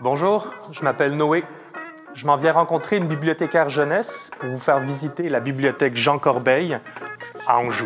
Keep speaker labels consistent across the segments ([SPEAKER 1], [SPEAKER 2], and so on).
[SPEAKER 1] Bonjour, je m'appelle Noé. Je m'en viens rencontrer une bibliothécaire jeunesse pour vous faire visiter la bibliothèque Jean Corbeil à Anjou.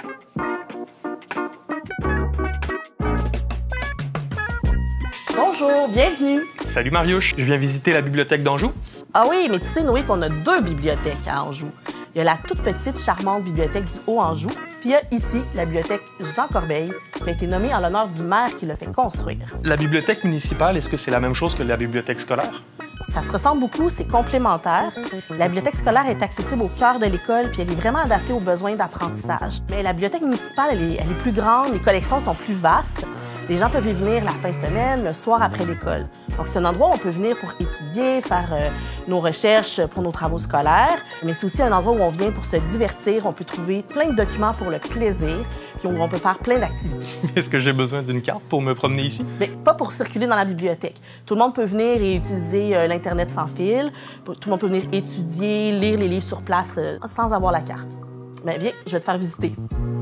[SPEAKER 2] Bonjour, bienvenue.
[SPEAKER 1] Salut Mariouche, je viens visiter la bibliothèque d'Anjou.
[SPEAKER 2] Ah oui, mais tu sais, Noé, qu'on a deux bibliothèques à Anjou. Il y a la toute petite, charmante bibliothèque du Haut-Anjou, puis il y a ici la bibliothèque Jean Corbeil, qui a été nommée en l'honneur du maire qui l'a fait construire.
[SPEAKER 1] La bibliothèque municipale, est-ce que c'est la même chose que la bibliothèque scolaire?
[SPEAKER 2] Ça se ressemble beaucoup, c'est complémentaire. La bibliothèque scolaire est accessible au cœur de l'école, puis elle est vraiment adaptée aux besoins d'apprentissage. Mais la bibliothèque municipale, elle est plus grande, les collections sont plus vastes. Les gens peuvent y venir la fin de semaine, le soir après l'école. Donc, c'est un endroit où on peut venir pour étudier, faire nos recherches pour nos travaux scolaires, mais c'est aussi un endroit où on vient pour se divertir. On peut trouver plein de documents pour le plaisir, puis où on peut faire plein d'activités.
[SPEAKER 1] Est-ce que j'ai besoin d'une carte pour me promener ici?
[SPEAKER 2] Bien, pas pour circuler dans la bibliothèque. Tout le monde peut venir et utiliser l'Internet sans fil. Tout le monde peut venir étudier, lire les livres sur place sans avoir la carte. Bien, viens, je vais te faire visiter.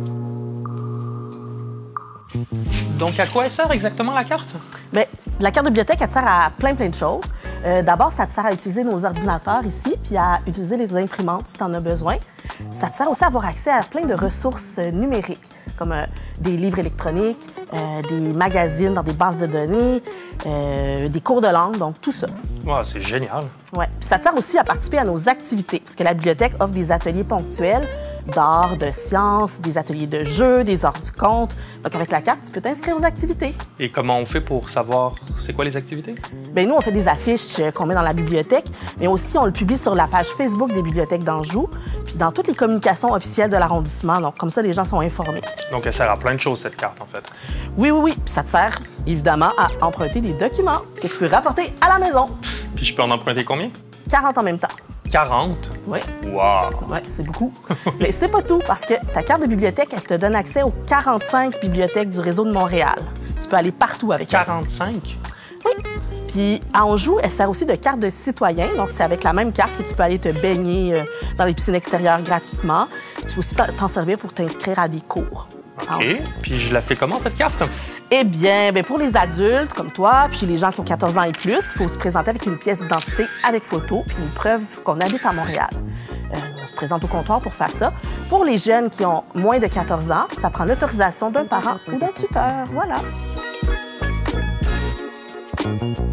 [SPEAKER 1] Donc, à quoi elle sert exactement la carte?
[SPEAKER 2] Bien, la carte de bibliothèque, elle te sert à plein de choses. D'abord, ça te sert à utiliser nos ordinateurs ici, puis à utiliser les imprimantes si tu en as besoin. Ça te sert aussi à avoir accès à plein de ressources numériques, comme des livres électroniques, des magazines dans des bases de données, des cours de langue, donc tout ça.
[SPEAKER 1] Wow, c'est génial.
[SPEAKER 2] Ouais. Puis ça te sert aussi à participer à nos activités, parce que la bibliothèque offre des ateliers ponctuels d'art, de sciences, des ateliers de jeux, des heures du compte. Donc, avec la carte, tu peux t'inscrire aux activités.
[SPEAKER 1] Et comment on fait pour savoir c'est quoi les activités?
[SPEAKER 2] Bien, nous, on fait des affiches qu'on met dans la bibliothèque, mais aussi, on le publie sur la page Facebook des bibliothèques d'Anjou, puis dans toutes les communications officielles de l'arrondissement. Donc, comme ça, les gens sont informés.
[SPEAKER 1] Donc, elle sert à plein de choses, cette carte, en fait.
[SPEAKER 2] Oui. Puis ça te sert, évidemment, à emprunter des documents que tu peux rapporter à la maison.
[SPEAKER 1] Puis je peux en emprunter combien?
[SPEAKER 2] 40 en même temps.
[SPEAKER 1] 40?
[SPEAKER 2] Oui.
[SPEAKER 1] Wow!
[SPEAKER 2] Oui, c'est beaucoup. Mais c'est pas tout, parce que ta carte de bibliothèque, elle te donne accès aux 45 bibliothèques du réseau de Montréal. Tu peux aller partout avec elle.
[SPEAKER 1] 45?
[SPEAKER 2] Oui. Puis à Anjou, elle sert aussi de carte de citoyen. Donc, c'est avec la même carte que tu peux aller te baigner dans les piscines extérieures gratuitement. Tu peux aussi t'en servir pour t'inscrire à des cours.
[SPEAKER 1] OK. Puis je la fais comment, cette carte?
[SPEAKER 2] Eh bien, pour les adultes comme toi, puis les gens qui ont 14 ans et plus, il faut se présenter avec une pièce d'identité avec photo, puis une preuve qu'on habite à Montréal. On se présente au comptoir pour faire ça. Pour les jeunes qui ont moins de 14 ans, ça prend l'autorisation d'un parent ou d'un tuteur. Voilà.